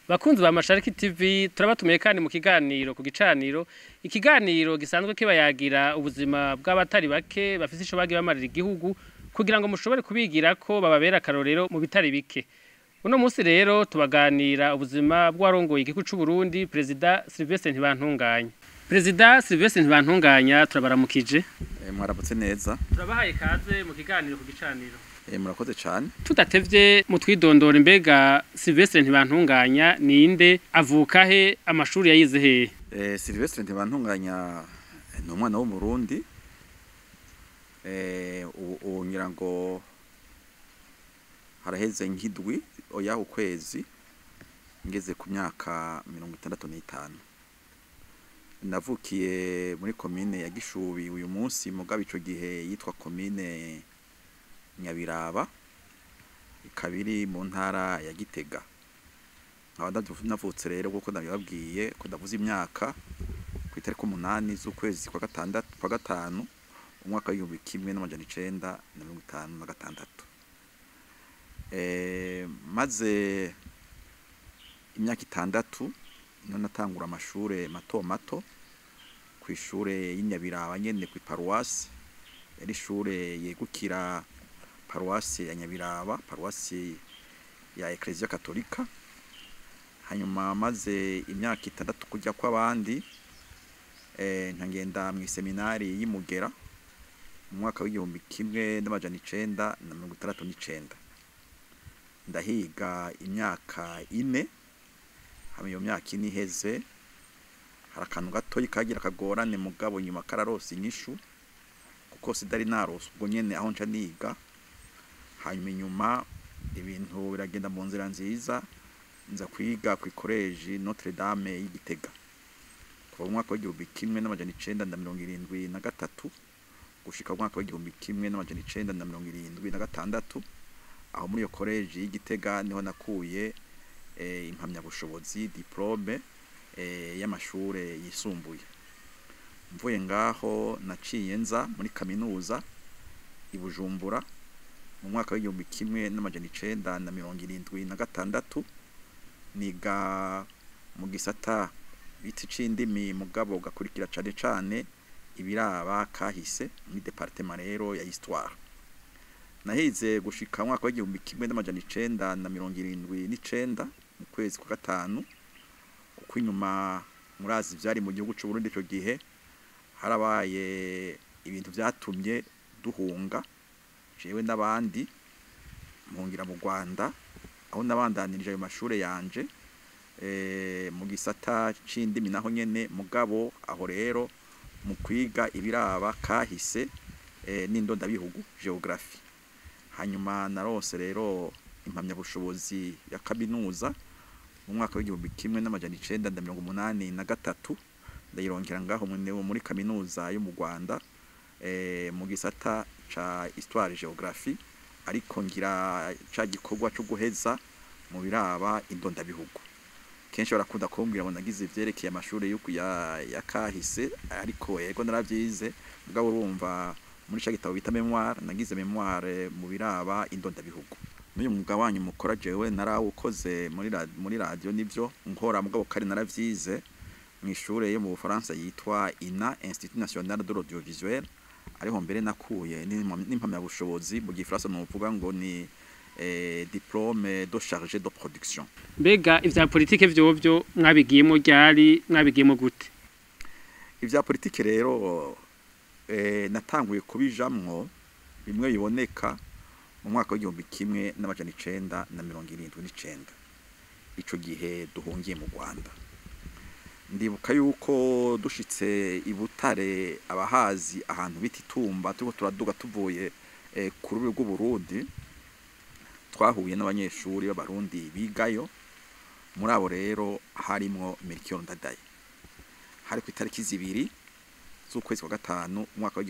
Bakunzi ba Mashariki TV turabatumiye kandi mu kiganiro ku gicaniro ikiganiro gisanzwe kibayagira ubuzima bw'abatari bake bafite ico bagiye bamarira igihugu kugira ngo mushobore kubigira ko bababera akarorero mu bitari bike. Uno munsi rero tubaganira ubuzima bw'arongoye igihugu c'u Burundi President Sylvestre Ntibantunganya. President Sylvestre Ntibantunganya turabaramukije. Mwarabutse neza. Turabahaye kaze mu kiganiro ku gicaniro. Murakoze cyane. Tudatevye mu twidondora imbega Sylvestre Ntibantunganya ninde avuka he amashuri yayize he? Sylvestre Ntibantunganya ni umwana wo mu Burundi. Ngira ngo haraheze nk'indwi oya ukwezi ngeze ku myaka 65. Navukiye muri commune ya Gishubi uyu munsi mugabo ico gihe yitwa commune Nyabiraba ikabiri mu ntara ya Gitega. Navutse rero kuko nabibabwiye ko ndavuze imyaka ku itariki 8 z'ukwezi kwa gatanu umwaka w'1956. Maze imyaka 6 niho natangura amashure mato ku ishure y'Inyabiraba nyene ku paroisse yari ishure yegukira paroisse ya Nyabiraba, paroisse ya Ecclesia Katolika. Hanyuma maze imyaka 6 kujya kw'abandi nkagenda mu seminari y'Imugera mu mwaka w'1969. Ndahiga imyaka 4. Hama iyo myaka 4 iheze harakantu gato kagira kagorane mugabo nyuma kararose inyishu kuko sidari narose ubwo nyene aho nca niga. Hanyuma inyuma ibintu biragenda mu nzira nziza nza kwiga ku college Notre Dame y'Igitega kuva mu mwaka w'1973 gushika mu mwaka w'1976. Aho muri iyo college y'Igitega niho nakuye impamya bushobozi diplome y'amashure yisumbuye. Mvuye ngaho naciye nza muri kaminuza i Bujumbura mu mwaka w'1976 niga mu gisata biti c'indimi mugabo gakurikira cane ibiraba kahise muri departement rero ya histoire. Nahize gushika mu mwaka w'1979 mu kwezi kwa gatanu kuko inyuma murazi vyari mu gihugu c'u Burundi ico gihe harabaye ibintu vyatumye duhunga jewe n'abandi mpungira mu Rwanda aho nabandanirije ayo mashure yanje mu gisata c'indimi naho nyene mugabo aho rero mu kwiga ibiraba kahise n'indondabihugu geography. Hanyuma narose rero impamya bushobozi ya kaminuza mu mwaka w'1983 ndayirongera ngaho muri kaminuza yo mu Rwanda mu gisata ca histoire geography ariko ngira ca gikorwa cyo guheza mu biraba indondabihugu. Kenshi barakunda kumbwira ngo nagize ivyerekeye amashuri ya kahise ariko yego naravyize mugabo urumva muri ca gitabo bita memoire nagize memoire mu biraba indondabihugu. N'uyu mwuga wanyu mukora jewe narawukoze muri radio nivyo nkora mugabo kari naravyize mu ishure yo mu Bufaransa yitwa INA Institut National de l'Audiovisuel ariho mbere nakuye n'impamya bushobozi mu gifaransa n'uvuga ngo ni diplôme de chargé de production. Mbega ivya politike vyovyo mwabigiyemo ryari mwabigiyemo gute? Ivya politike rero natanguye kubijamwo bimwe biboneka mu mwaka w'1979. Ico gihe duhungiye mu Rwanda. Ndibuka yuko dushitse i Butare abahazi ahantu biti Tumba turiko turaduga tuvuye ku rubi rw'u Burundi twahuye n'abanyeshuri b'abarundi bigayo. Muri abo rero harimwo Melchior Ndadaye. Hari ku itariki 2 z'ukwezi kwa gatanu umwaka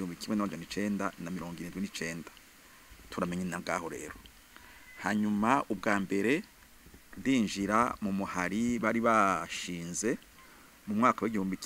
w'1979 turamenye nangaho rero. Hanyuma ubwa mbere ndinjira mu muhari bari bashinze mu mwaka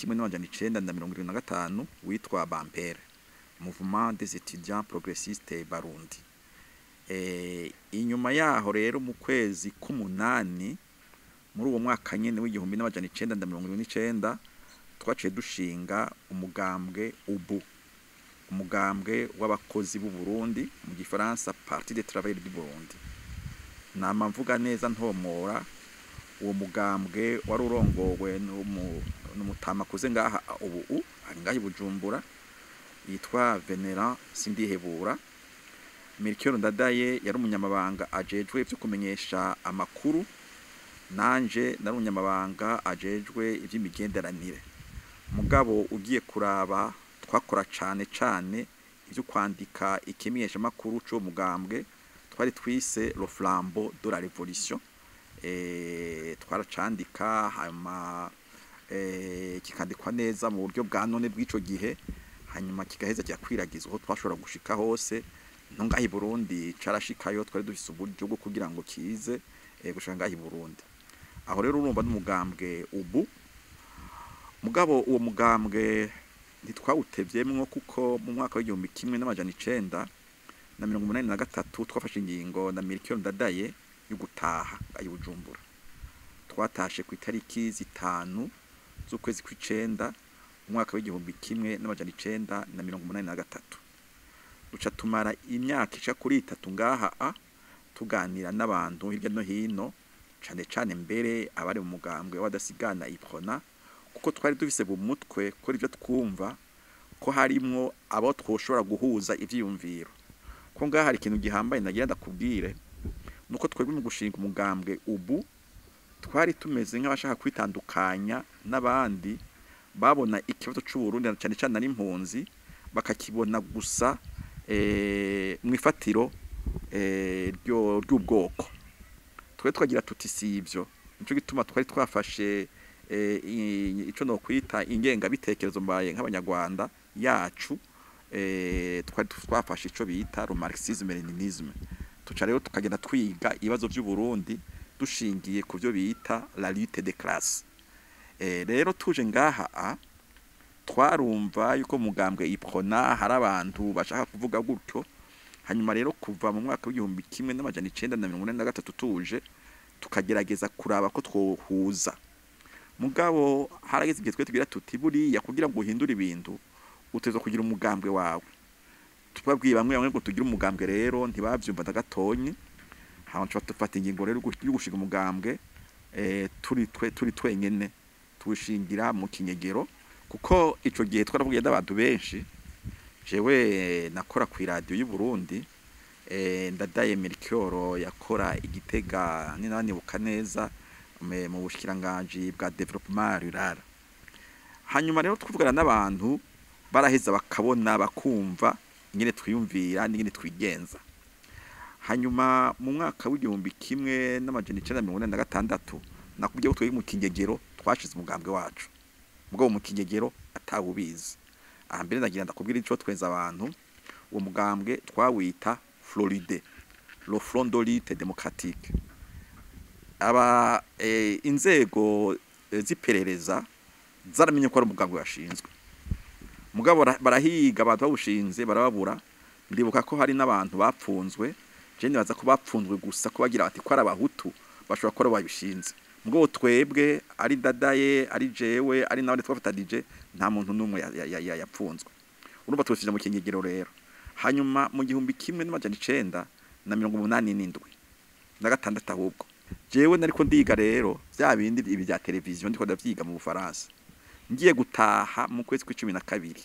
w'1975 witwa Bampere, Mouvement des étudiants progressistes Barundi. Inyuma yaho rero mu kwezi k'umunani muri uwo mwaka nyene w'igihumbi n'amajana 1979 twaciye dushinga umugambwe ubu, umugambwe w'abakozi b'u Burundi, mu gifaransa Parti des Travailleurs du Burundi. Nama mvuga neza ntomora, uwo mugambwe wari urongowe n'umutama kuze ngaha ubu ari ngaha i Bujumbura yitwa Venera Sindihebura. Melchior Ndadaye yari umunyamabanga ajejwe ivyo kumenyesha amakuru, nanje nari umunyamabanga ajejwe ivy'imigenderanire. Mugabo ugiye kuraba twakora cane ivyo kwandika ikimenyesha makuru cyo mugambwe twari twise Le Flambeau de la Révolution. Twaracandika hanyuma kikandikwa neza mu buryo bwa none bw'ico gihe, hanyuma kigaheza cyakwiragizwa aho twashobora gushika hose. Nonga i Burundi carashikayo, twari dufise uburyo bwo kugira ngo kize gushanga i Burundi. Aho rero urumva n'umugambwe ubu. Mugabo uwo mugambwe ntitwawutevyemwo kuko mu mwaka w'igihumbi kimwe n'amajana 1983 twafashe ingingo na Melchior Ndadaye yo gutaha ayi Bujumbura. Twatashe ku itariki 5 z'ukwezi kw'icenda mu mwaka w'igihumbi kimwe n'amajana 1983. Duca tumara imyaka ica kuri 3 ngaha tuganira n'abantu hirya no hino, cane mbere abari mu mugambwe w'adasigana iprona, kuko twari dufise mu mutwe ko ivyo twumva ko harimwo abo twoshobora guhuza ivyiyumviro. Ko ngaha hari ikintu gihambaye nagira ndakubwire, nuko twebwe mu gushinga umugambwe ubu twari tumeze nk'abashaka kwitandukanya n'abandi babona ikibazo cy'u Burundi cane ari impunzi bakakibona gusa mwifatiro ry'ubwoko. Twe twagira tuti si ivyo, nico gituma twari twafashe ico no kwita ingenga bitekerezo mbaye nk'abanyarwanda yacu. Twari twafashe ico bita Marxisme Leninisme. Tuca rero tukagenda twiga ibibazo by'u Burundi dushingiye ku byo bita la lutte des classes. Rero tuje ngaha twarumva yuko mugambwe iprona hari abantu bashaka kuvuga gutyo. Hanyuma rero kuva mu mwaka w'igihumbi kimwe n'amajana 1983 tuje tukagerageza kuraba ko twohuza. Mugabo harageze igihe twe tugira tuti buriya kugira ngo uhindure ibintu uteza kugira umugambwe wawe. Tubabwiye bamwe ngo tugira umugambwe, rero ntibavyumva ndagatonye. Hanyuma tufata ingingo rero yo gushinga umugambwe turi twenyene tuwishingira mu Kinyegero, kuko ico gihe twaravugiye n'abantu benshi. Jewe nakora ku radio y'u Burundi, Ndadaye Melchior yakora Igitega ninanibuka neza mu bushikiranganje bwa development rural. Hanyuma rero twuvugana n'abantu baraheza bakabona bakumva ingene twiyumvira n'ingene twigenza. Hanyuma mu mwaka w'igihumbi kimwe n'amajana 1986 nakubwiye ko twari mu Kinyegero twashize umugambwe wacu. Mugabo mu Kinyegero atawubizi. Ahambere nagira ndakubwira ico twenza abantu, uwo mugambwe twawita Floride, le Front de lutte démocratique. Aba inzego ziperereza zaramenye ko ari umugambwe washinzwe. Mugabo barahiga abantu bawushinze barababura. Ndibuka ko hari n'abantu bapfunzwe, je nibaza ko bapfunzwe gusa ko bagira bati ko ari abahutu bashobora ko bayishinze. Mugabo twebwe ari Ndadaye ari jewe ari nawe twafatanije nta muntu numwe yapfunzwe. Urumva twashije mu Kinyegero rero. Hanyuma mu gihumbi kimwe n'amajana 1987 na gatandatu ahubwo jewe nariko ndiga rero bya bindi ibi bya televiziyo ndiko ndavyiga mu Bufaransa. Ngiye gutaha mu kwezi kwa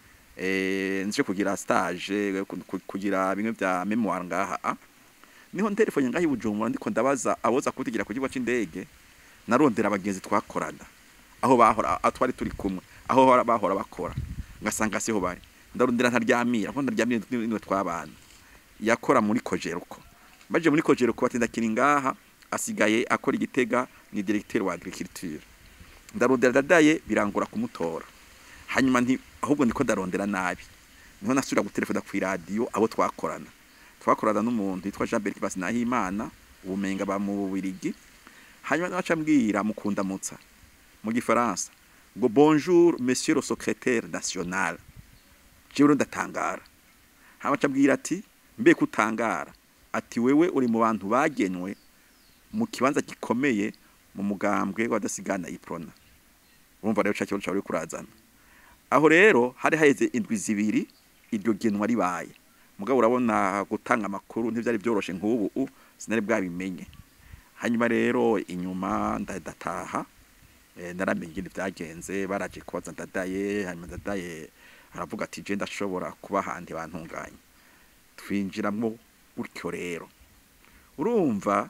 12 nje kugira stage kugira bimwe bya memoire ngaha. Niho telefone ngahi Bujumbura ndiko ndabaza aboza kutigira ku kigo c'indege, narondera abagenzi twakorana aho bahora atwari turi kumwe aho bahora bakora, ngasanga siho bari. Ndarondera ntaryamira ko ndaryamira niwe twabana yakora muri Kojeruko. Baje muri Kojeruko batinda kiri ngaha, asigaye akora Igitega ni directeur wa agriculture. Ndarondera Ndadaye birangura kumutora. Hanyuma ahubwo ndiko ndarondera nabi, niho nasubira gutelefona ku radio abo twakorana n'umuntu yitwa Jean Bertrand Basinahimana ubumenga ba mu Bubiligi. Hanyuma naca mbwira mukunda mutsa mu Gifaransa ngo bonjour monsieur le secrétaire national. Jewe ndatangara. Hanyuma mbwira ati mbe kutangara, ati wewe uri mu bantu bagenwe mu kibanza gikomeye mu mugambwe w'abadasigana iprona. Urumva rero cyo cyo kurazana aho rero hari haheze indwi zibiri iryo genwa ribaye, mugabo urabona gutanga amakuru ntivyari byoroshe nk'ubu sinari bwabimenye. Hanyuma rero inyuma ndataha naramenye ingene vyagenze, baraje kubaza Ndadaye, hanyuma Ndadaye aravuga ati je ndashobora kuba handi bantunganye, twinjiramwo gutyo rero. Urumva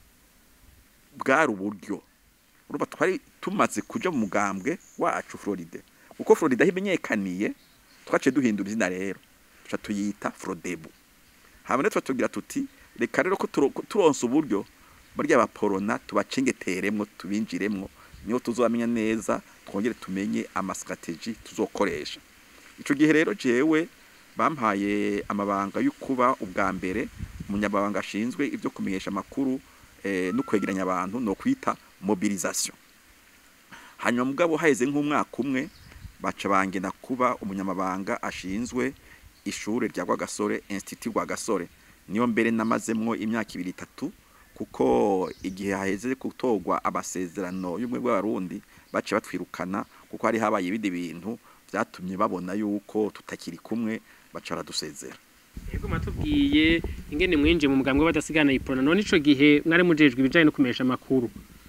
bwari uburyo, urumva twari tumaze kuja mu mugambwe wacu Floride, uko Floride himenyekaniye twace duhindura izina rero tuca tuyita Frodebu. Hamwe tugira tuti reka rero ko turonse uburyo barya abaporona tubacengeteremwo tubinjiremwo, niyo tuzamenya neza twongere tumenye amastrategie tuzokoresha. Ico gihe rero jewe bampaye amabanga y'ukuba ubwa mbere umunyabanga ashinzwe ibyo kumenyesha amakuru no kwegeranya abantu no kwita mobilisation. Hanyuma mugabo haheze nk'umwaka umwe baca bangena kuba umunyamabanga ashinzwe ishure rya Rwagasore, Institut Rwagasore. Niyo mbere namazemwo imyaka 2-3 kuko igihe haheze gutogwa amasezerano y'umwe bw'abarundi bace batwirukana kuko hari habaye ibindi bintu byatumye babona yuko tutakiri kumwe, baca baradusezera. Yego matubwiye ingene mwinje mu mugambwe w'abadasigana iprona, none ico gihe mwari mujejwe ibijanye no kumesha amakuru,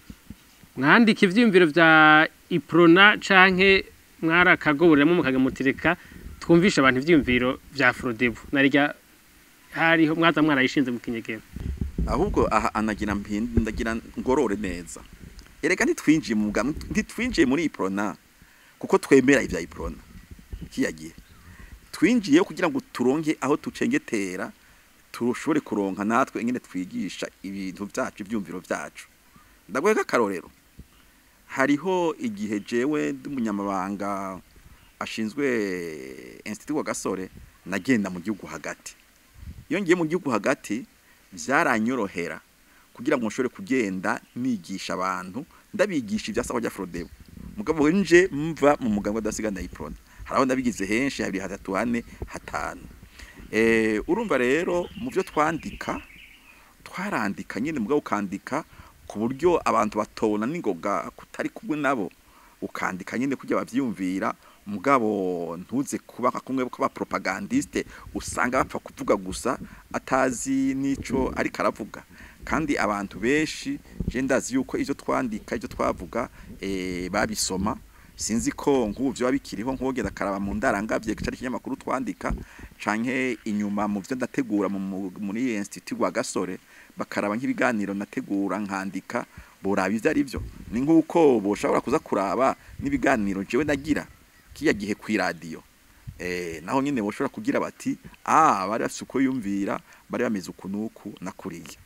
mwandika ivyimviro vya iprona canke mwarakagoboreramo mukagemutireka twumvisha abantu ivyimviro vya Frodebu narirya hariho mwaza mwarayishinze mu kinyegera? Ahubwo aha anagira ndagira ngorore neza, erega ntitwinjiye mu mugambwe, ntitwinjiye muri iprona kuko twemera ivya iprona. Kiyagiye twinjiye kugira ngo turonke aho tucengetera turushobore kuronka natwe ingene twigisha ibintu vyacu ivyumviro vyacu. Ndagweka akarorero, hariho igihe jewe ndumunyamabanga ashinzwe Institut Rwagasore nagenda mu gihugu hagati. Iyo ngiye mu gihugu hagati vyaranyorohera kugira ngo nshobore kugenda nigisha abantu, ndabigisha ivyasaba bya Frodebu. Mugabo nje mva mu mugambwe w'abadasigana iprona, haraho ndabigize henshi 2, 3, 4, 5. Urumva rero mu byo twandika twarandika nyine, mugabo ukandika ku buryo abantu batobona ningoga kutari kumwe nabo, ukandika nyine kujya bavyumvira, mugabo ntuze kuba kumwe ko ba propagandiste usanga bapfa kuvuga gusa atazi nico ari karavuga. Kandi abantu benshi je ndazi yuko ivyo twandika ivyo twavuga babisoma, sinzi ko nk'ubyo babikiriho nkogera karaba mu ndarangavye cyari kinyamakuru twandika canke inyuma mu byo ndategura muri Institut Rwagasore bakaraba nk'ibiganiro nategura nkandika boraba ivyo ari byo. Ni nk'uko boshobora kuza kuraba n'ibiganiro jewe nagira kiya gihe ku radio, naho nyine boshobora kugira bati bari basuko yumvira bari bameze ukunuku nakuriye.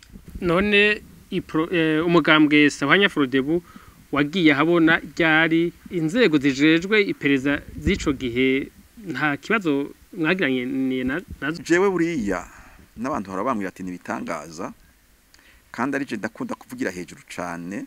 None umugambwe Sahwanya Frodebu wagiye habona ryari inzego zijejwe ipereza z'ico gihe nta kibazo mwagiranye nazo? Jewe buriya n'abantu harabambwira ati nibitangaza, kandi ari je ndakunda kuvugira hejuru cane,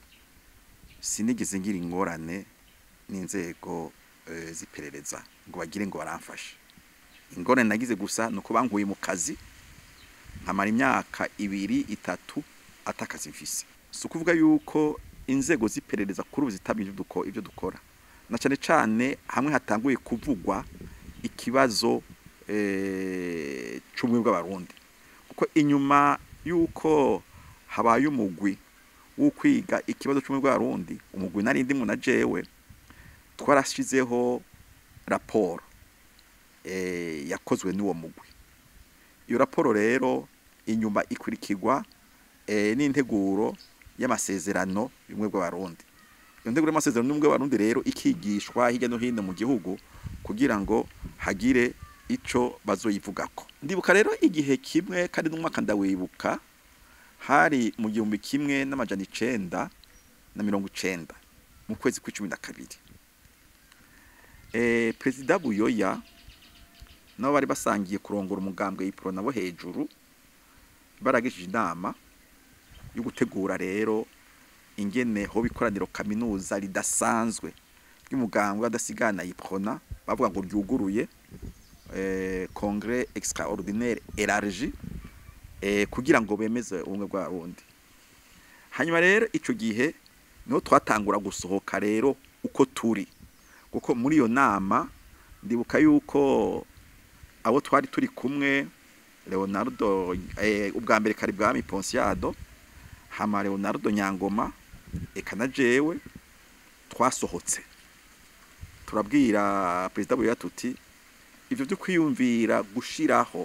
sinigeze ngira ingorane n'inzego ziperereza ngo bagire ngo baramfashe. Ingorane nagize gusa nuko banguye mu kazi nkamara imyaka 2-3 atakazi mfise. Sukuvuga yuko inzego ziperereza kuri uzitamije ivyo dukora, na cyane cyane hamwe hatanguye kuvugwa ikibazo c'umwe bw'abarundi, kuko inyuma yuko habaye umugwi wo kwiga ikibazo c'umwe bw'abarundi, umugwi nari ndimo na jewe twarashizeho raporo yakozwe n'uwo mugwi. Iyo raporo rero inyuma ikurikirwa n'integuro y'amasezerano y'umwe bw'abarundi. Iyo nteguro y'amasezerano y'umwe bw'abarundi rero ikigishwa hirya no hino mu gihugu kugira ngo hagire ico bazoyivugako. Ndibuka rero igihe kimwe kandi n'umwaka ndawibuka, hari mu 1990 mu kwezi kwa12. Perezida Buyoya nabo bari basangiye kurongora umugambwe y'ipro nabo hejuru, baragishije inama yo gutegura rero ingene ho bikoraniro kaminuza ridasanzwe y'umugambwe w'abadasigana iprona, bavuga ngo ryuguruye congrès extraordinaire élargi kugira ngo bemeze ubumwe bw'abarundi. hanyuma rero ico gihe niho twatangura gusohoka rero uko turi kuko muri iyo nama ndibuka yuko abo twari turi kumwe Leonardo ubwa mbere kari bwami Ponsiado hama Leonardo Nyangoma eka na jewe twasohotse turabwira perezida Buyoya tuti ivyo byo kwiyumvira gushiraho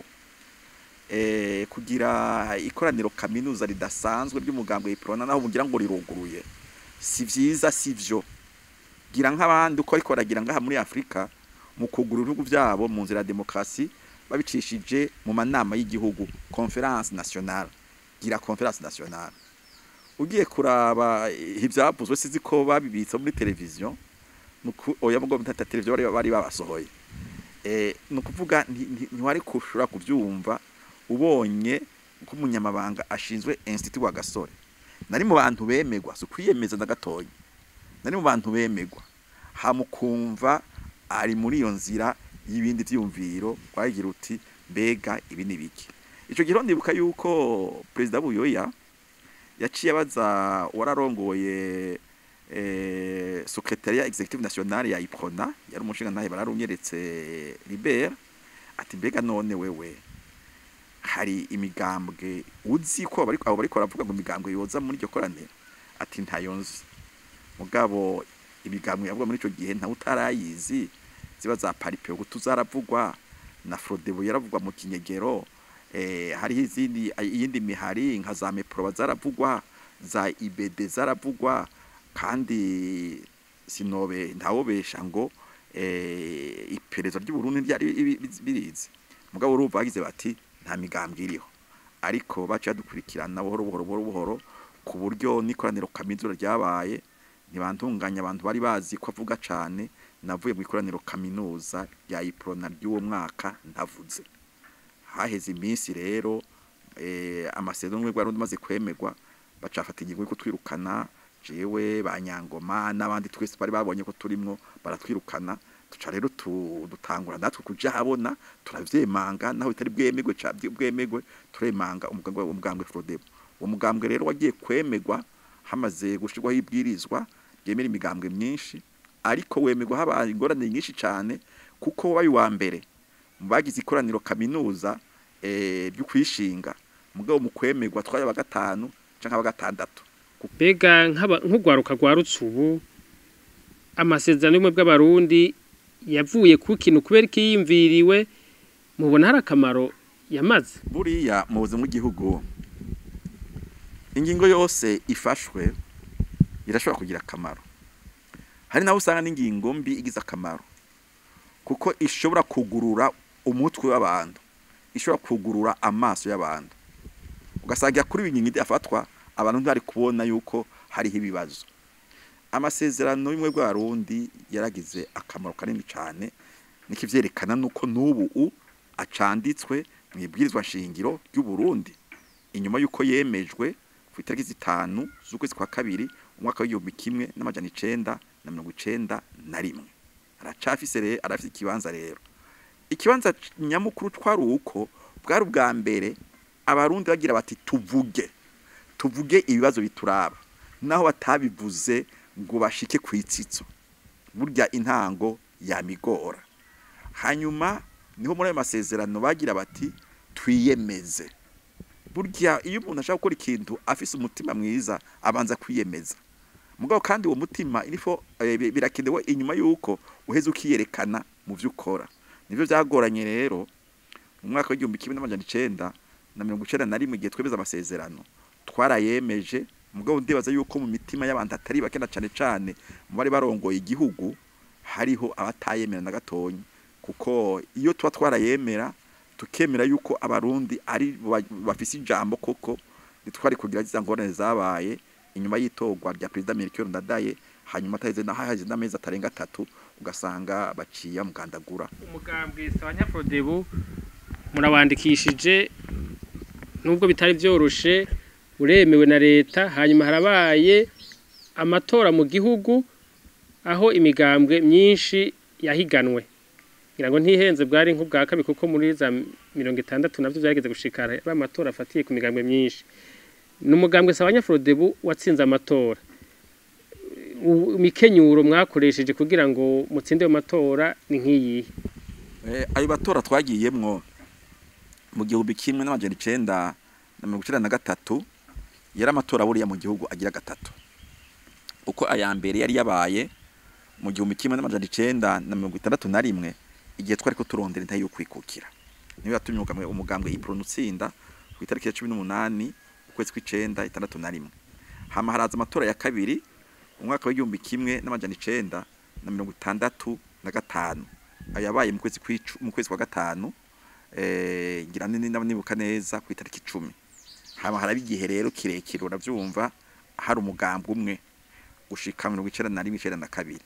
kugira ikoraniro kaminuza ridasanzwe ry'umugambwe w'Iprona naho mugira ngo riruguruye si vyiza sivyo gira nk'abandi uko ariko ragira ngaha muri Afrika mu kugura ibihugu byabo mu nzira ya demokrasi babicishije mu manama y'igihugu conference nationale gira conference nationale ugiye kuraba ivyavuzwe sizi ko babibitsa muri televiziyo nuko oya mugo mutata televiziyo bari babasohoye nukuvuga ntiwari kushura kuvyumva ubonye ko umunyamabanga ashinzwe institut wa Gasore nari mu bantu bemegwa so kwiyemeza ndagatoye nari mu bantu bemegwa hamukumva ari muri iyo nzira y'ibindi vyumviro kwagira uti mbega ibi nibiki ico gihe ndibuka yuko president Buyoya yaciye abaza wararongoye secrétariat executive national ya Iprona yari umushinga nahe bararunyeretse Libert ati mbega none wewe hari imigambwe uzi ko abo bariko baravuga ngo imigambwe yoza muri iryo koraniro ati ntayonzi mugabo imigambwe yavuga muri ico gihe nta utarayizi ziba za paripe yo tuzaravugwa na Frodebo yaravugwa mu kinyegero hari iyindi mihari nka za Mepro zaravugwa za IBD zaravugwa kandi sinobe ntawobesha ngo iperereza ry'u Burundi ryari birizi mugabo urumva bagize bati nta migambwe iriho ariko baca dukurikirana buhoro ku buryo n'ikoraniro kaminuza ryabaye ntibantunganya abantu bari bazi ko avuga cane navuye mu ikoraniro kaminuza ya Iprona ry'uwo mwaka ntavuze haheze iminsi rero amasezerano y'u Burundi maze kwemegwa bacafata ingingo yo twirukana jewe banyangoma n'abandi twese bari babonye ko turimwo baratwirukana tuca rero dutangura natwe kuja habona turavyemanga naho itari bwemegwe turemanga umugambwe Frodebo uwo mugambwe rero wagiye kwemegwa hamaze gushirwaho ibwirizwa yemera imigambwe myinshi ariko wemegwa habaye ingorane nyinshi cyane kuko wabaye wa mbere mu bagize ikoraniro kaminuza ryo kwishinga mugabo mu kwemegwa twaya bagatanu canka bagatandatu bega nk'ugwaruka rwa Rutsubu amasezerano y'umwe bw'abarundi yavuye ku kintu kubera kiyimviriwe mubona hari akamaro yamaze buriya mu buzima bw'igihugu ingingo yose ifashwe irashobora kugira akamaro hari naho usanga n'ingingo mbi igize akamaro kuko ishobora kugurura umutwe w'abantu ishobora kugurura amaso y'abantu ugasagira kuri ibintu afatwa abantu ntari kubona yuko hariho ibibazo amasezerano y'umwe bw'abarundi yaragize akamaro kanini cyane nikivyerekana nuko n'ubu acanditswe mu ibwirizwa shingiro ry'u Burundi inyuma yuko yemejwe ku itariki 5 z'ukwezi kwa kabiri umwaka w'1991 aracafise arafise ikibanza rero ikibanza nyamukuru twari uko bwari ubwa mbere abarundi bagira bati tuvuge ibibazo bituraba naho batabivuze ngo bashike kwitsitso burya intango ya migora hanyuma niho muri ayo masezerano bagira bati twiyemeze burya iyo umuntu ashaka gukora ikintu afise umutima mwiza abanza kwiyemeza mugabo kandi uwo mutima irifo birakenewe inyuma yuko uheze ukiyerekana mu byo ukora nivyo byagoranye rero mu mwaka w'1991 igihe twebeza amasezerano twarayemeje mugabo ndibaza yuko mu mitima y'abantu atari bakena cane mu bari barongoye igihugu hariho abatayemera na gatonyi kuko iyo twarayemera tukemera yuko abarundi ari bafise ijambo koko nitwari kugira zangorane zabaye inyuma y'itogwa rya president Melchior Ndadaye hanyuma ataheze n'amezi atarenga 3 ugasanga baciya mugandagura umugambwe Sawanya Frodebo murawandikishije nubwo bitari byoroshe uremewe na leta hanyuma harabaye amatora mu gihugu aho imigambwe myinshi yahiganwe ngira ngo ntihenze bwari nk'ubwa kabiri kuko muri za 60 navyo byageze gushikara amatora afatiye ku migambwe myinshi n'umugambwe Sawanya Frodebu watsinze amatora imikenyuro mwakoresheje kugira ngo mutsinde mu matora ni nkiyi ayo batora twagiyemwo mu gihumbi kimwe n'amajana 993 yari amatora buriya mu gihugu agira gatatu uko aya mbere yari yabaye mu gihumbi kimwe n'amajana 961 igihe twari ko turondera intayi yo kwikukira niyo yatumye umugambwe ipronutsinda ku itariki ya 18 ukwezi kw'icenda 61 hama haraza amatora ya kabiri mu mwaka w'igihumbi kimwe n'amajana 965 ayabaye mu kwezi kwa gatanu ngira nibuka neza ku itariki 10 hama haraba igihe rero kirekire uravyumva hari umugambwe umwe gushika 1992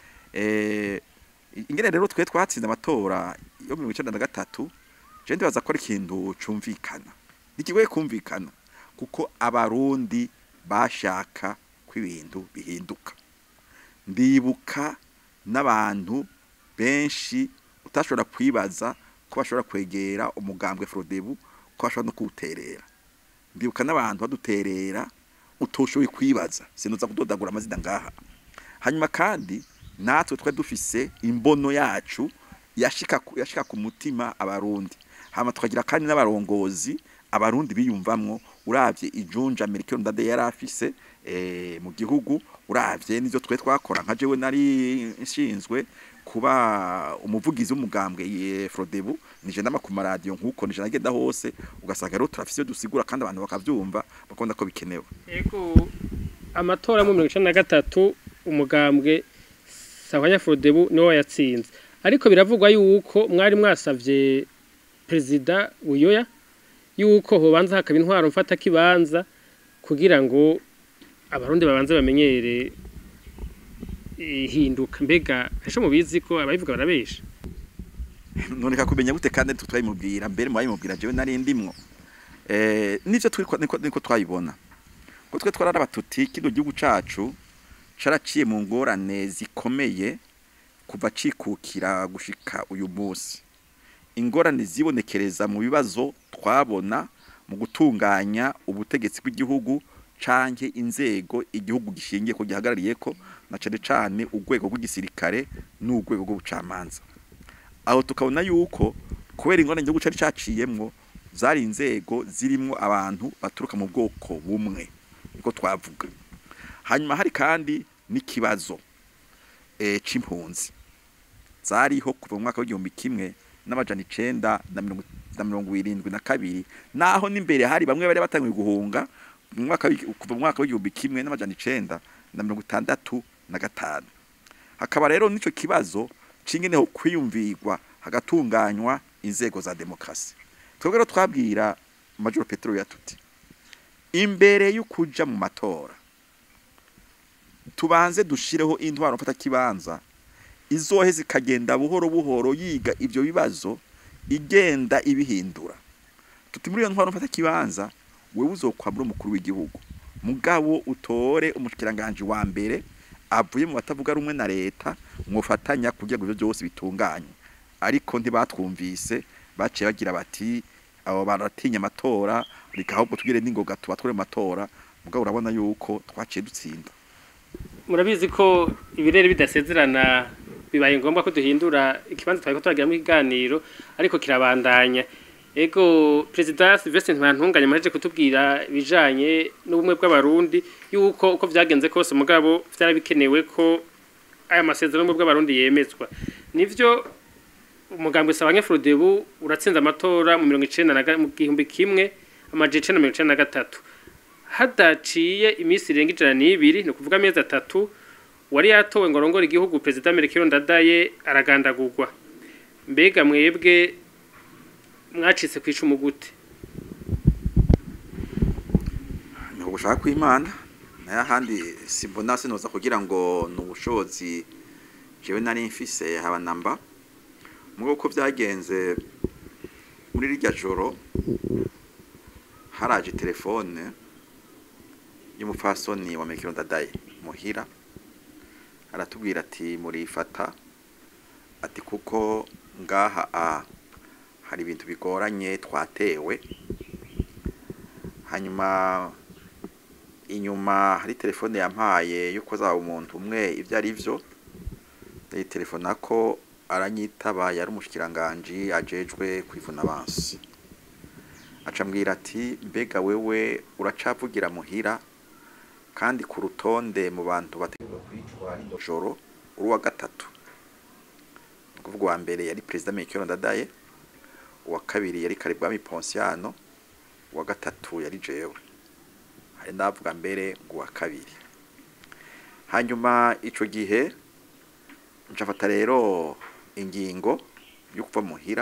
ingene rero twe twatsinze amatora yo 1993 je ndibaza ko ari ikintu cumvikana nikigoye kumvikana kuko abarundi bashaka kw'ibintu bihinduka ndibuka n'abantu benshi utashobora kwibaza ko bashobora kwegera umugambwe Frodebu ko bashobora no kuwuterera ndibuka n'abantu baduterera utoshoboye kwibaza sinuza kudodagura amazina ngaha hanyuma kandi natwe twa dufise imbono yacu yashika ku mutima abarundi hama tukagira kandi n'abarongozi abarundi biyumvamwo uravye ijunja Amerika ndade yarafise mu gihugu uravye nivyo twe twakora nka jewe nari nshinzwe kuba umuvugizi w'umugambwe Frodebu nije ndama ku radio nkuko nije nagenda hose ugasanga rero turafise dusigura kandi abantu bakavyumva bakunda ko bikenewe ego amatora mu 1993 umugambwe Sawanya Frodebu niwo yatsinze ariko biravugwa yuko mwari mwasavye president Buyoya yuko hobanza hakaba intwaro mfata kibanza kugira ngo abarundi babanze bamenyere hinduka mbega esho mubizi ko abayivuga barabesha none kumenya gute kandi tutwayimubwira mbere mwayimubwira jewe nari ndimwo nivyo niko twayibona ko twe twarara batuti kino gihugu cacu caraciye mu ngorane zikomeye kuva cikukira gushika uyu munsi ingorane zibonekereza mu bibazo twabona mu gutunganya ubutegetsi bw'igihugu canke inzego igihugu gishingiye ko gihagarariye ko na cane urwego rw'igisirikare n'urwego rw'ubucamanza aho tukabona yuko kubera ingorane igihugu cari caciyemwo zari inzego zirimwo abantu baturuka mu bwoko bumwe niko twavuga hanyuma hari kandi n'ikibazo c'impunzi zariho kuva mu mwaka w'igihumbi kimwe n'amajana 972 naho n'imbere hari bamwe bari batangiye guhunga kuva mu mwaka w'igihumbi kimwe n'amajana 965 hakaba rero nico kibazo cingene ho kwiyumvirwa hagatunganywa inzego za demokrasi twebwe rero twabwira Major Petro yatuti imbere y'ukuja mu matora tubanze dushireho intwaro mfata kibanza izohe zikagenda buhoro buhoro yiga ivyo bibazo igenda ibihindura tuti muri iyo ntwaro mfata kibanza wewe uzokwamura umukuru w'igihugu mugabo utore umushikiranganje wa mbere avuye mu batavuga rumwe na leta mwofatanya kugira ngo byose bitunganye ariko ntibatwumvise baciye bagira bati abo baratinya amatora rikahubwo tugire n'ingoga tubatware amatora mugabo urabona yuko twaciye dutsinda murabizi ko ibirere bidasezerana bibaye ngombwa ko duhindura ikibanza twari ko turagira mu kiganiro ariko kirabandanya ego President Sylvestre Ntibantunganya maje kutubwira bijanye n'ubumwe bw'abarundi yuko uko vyagenze kose mugabo vyarabikenewe ko aya masezerano bw'abarundi yemezwa nivyo umugambwe Sawanya Frodebu uratsinze amatora mu 1993 hadaciye imisi irenga 102 no kuvuga amezi 3 wari yatowe ngo arongore igihugu President Amerika ndadaye aragandagurwa mbega mwebwe mwacitse kwicumu gute nko gushaka kw'Imana naye handi simbona sinoza kugira ngo n'ubushobozi jewe nari mfise haba namba mugo ko byagenze muri rirya joro haraje telefone y'umufasoni wa Amerika ndadaye muhira aratubwira ati muri fata ati kuko ngaha hari ibintu bigoranye twatewe hanyuma inyuma hari telefone yampaye yuko zaba umuntu umwe ivyo ari vyo, telefone ko aranyitaba, yari umushikiranganje ajejwe kwivuna abansi, acambwira ati mbega wewe uracavugira muhira kandi ku rutonde mu bantu bategurwa kwicwa ari joro uri wa gatatu. Kuvuga wa mbere yari president Melchior Ndadaye, uwa kabiri yari Karibwami Ponsiano, uwa gatatu yari jewe, hari ndavuga mbere ngo wa kabiri. Hanyuma ico gihe ncafata rero ingingo yo kuva muhira,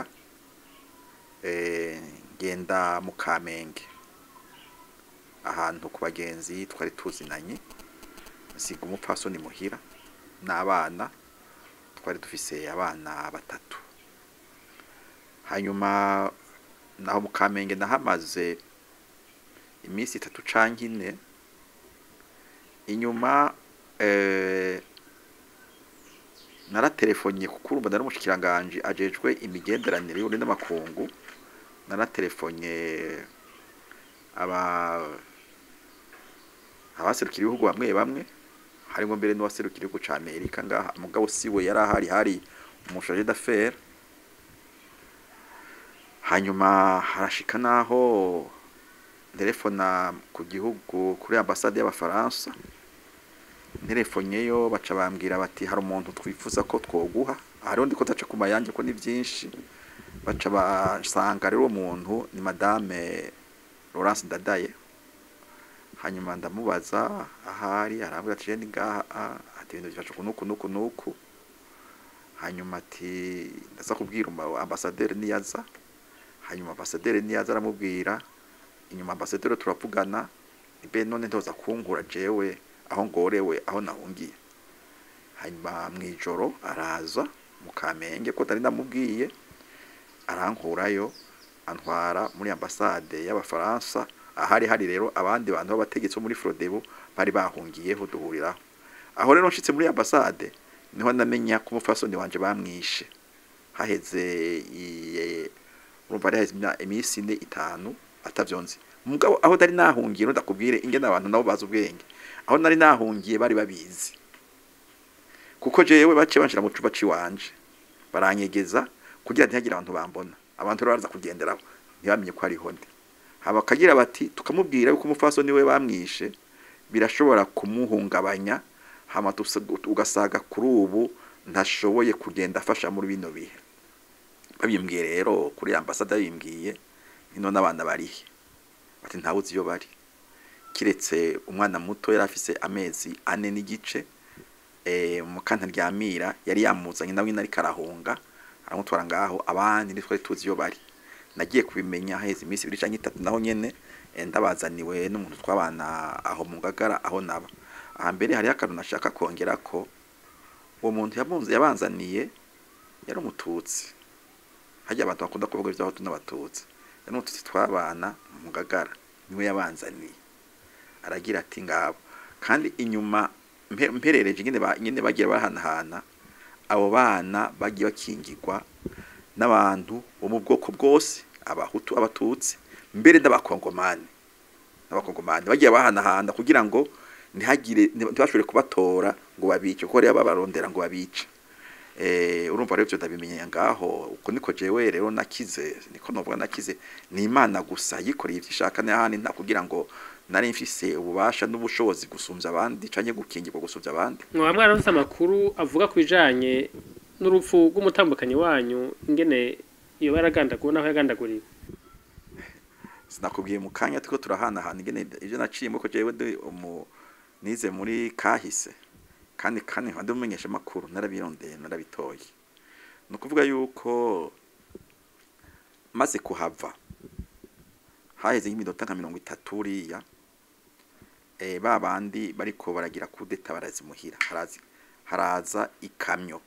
ngenda mu Kamenge ahantu ku bagenzi twari tuzinanye, nsiga umupfasoni muhira n'abana, twari dufise abana batatu. Hanyuma naho mu Kamenge nahamaze imisi 3 canke 4. Inyuma naratelefoniye kuko urumva nari umushikiranganje ajejwe imigenderanire y'uburundi n'amakungu, naratelefoniye abaserukira ibihugu bamwe bamwe, harimo mbere n'uwaserukira igihugu ca Amerika ngaha, mugabo siwe yari hari umushaje d'affaires. Hanyuma harashika naho telefona ku gihugu kuri ambassade y'Abafaransa, telefonyeyo baca bambwira bati hari umuntu twifuza ko twoguha, hariho ndiko taca ku mayange ko ni vyinshi, baca basanga rero umuntu ni madame Laurence Ndadaye. Hanyuma ndamubaza ahari, arambwira ati ndi ngaha, ati ibintu byacu kunuku. Hanyuma ati ndaza kubwira ambassadeur niyaza. Hanyuma ambassadeur niyaza aramubwira, inyuma ambassadeur turavugana, ibe none ndoza kunkura jewe aho ngorewe aho nahungiye. Hanyuma mwijoro araza mu Kamenge ko tari ndamubwiye, arankurayo antwara muri ambassade y'Abafaransa, ahari rero abandi bantu b'abategetsi muri Frodebo bari bahungiyeho duhuriraho. Aho rero nshitse muri ambassade niho namenya ko umufasoni wanje bamwishe, haheze urumva ari imisi 4-5 atavyonzi. Mugabo aho dari nahungiye ndakubwire ingene abantu nabo baza ubwenge, aho nari nahungiye bari babizi, kuko jewe bace banshira mu cuba ciwanje baranyegeza kugira ntihagire abantu bambona, abantu rero baraza kugenderaho ntibamenye ko ari honde. Haba kagira bati tukamubwira yuko umufasoni we bamwishe birashobora kumuhungabanya, hama ugasaga kuri ubu ntashoboye kugenda afasha muri bino bihe. Babimbwiye rero kuri ambassade bimbwiye ino n'abana barihe, bati ntawuzi iyo bari, kiretse umwana muto yari afise amezi 4 n'igice, mu Kantaryamira yari yamuzanye nawe nari karahunga, aramutwara ngaho, abandi nitwe tuzi iyo bari. Nagiye kubimenya haheze imisi 2 canke 3 naho nyene ndabazaniwe n'umuntu twabana aho mu Ngagara aho naba. Aha mbere hari akantu nashaka kongera ko uwo muntu yabanzaniye yari umututsi, hajya abantu bakunda kuvuga ibyaho tunabatutsi, yari umututsi twabana mu Ngagara, niwe yabanzaniye. Aragira ati ngabo kandi inyuma mperereje nyene bagira bahanahana, abo bana bagiye bakingirwa n'abantu bo mu bwoko bwose, abahutu, abatutsi, mbere n'abakongomani bagiye bahanahana kugira ngo ntibashobore kubatora ngo babice, kuko rero babarondera ngo babice. Urumva rero byo ndabimenye ngaho, uko niko jewe rero nakize, niko novuga nakize, ni Imana gusa yikoreye ivyishaka n'ahandi, nta kugira ngo nari mfise ububasha n'ubushobozi gusumvya abandi canke gukingirwa gusumvya abandi. Mwaronse amakuru avuga kubijanye n'urupfu rw'umutambukanyi wanyu, ingene iyo baragandaguwe naho yagandaguriwe? Sinakubwiye mu kanya tuko turahanahana ingene ivyo naciyemo ko jewe nize muri kahise, kandi ndi umumenyesha makuru, narabirondeye narabitoye. Nukuvuga yuko maze kuhava haheze nk'iminota nka 30 uriya, babandi bariko baragira kudeta barazimuhira, haraza ikamyo,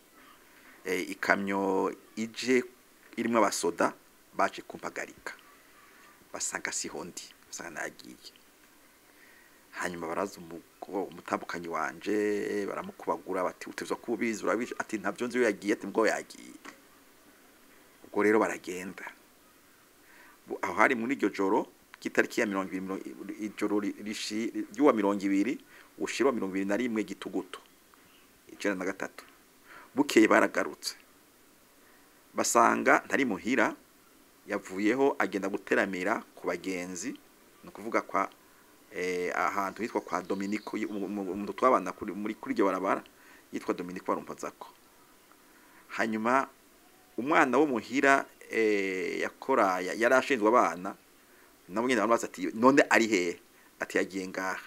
ikamyo ije irimwo abasoda baje kumpagarika, basanga sihondi, basanga nagiye. Hanyuma baraza umutambukanyi wanje baramukubagura bati utevza kubizi urabizi, ati ntavyo nzi yo yagiye, ati mbwo yagiye. Ubwo rero baragenda, aho hari muri iryo joro kitariki ya 20 ijoro ry'uwa 20 ushirwa 21 gitugutu 1993 bukeye baragarutse basanga ntari muhira yavuyeho agenda guteramira ku bagenzi no kuvuga kwa ahantu hitwa kwa Dominico umuntu twabana muri ryo barabara yitwa Dominico Barumpazako. Hanyuma umwana wo muhira yakora yarashinzwe abana nabo nyine abantu ati none ari he ati yagiye ngaha.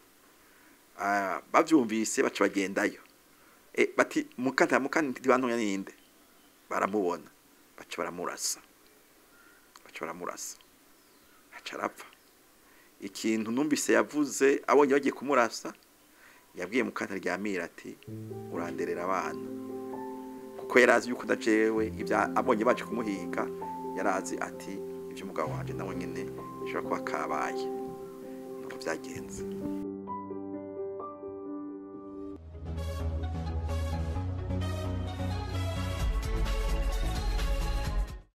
Bavyumvise baca bagendayo bati mukanta ntibantonya ninde baramubona baca baramurasa acarapfa. Ikintu numvise yavuze abonye bagiye kumurasa yabwiye mukanta ryamira ati uranderera abana kuko yarazi yuko ndajewe ibya abonye baje kumuhiga yarazi ati ibyo umugabo wanje nawe nyene bishobora kuba kabaye nuko byagenze.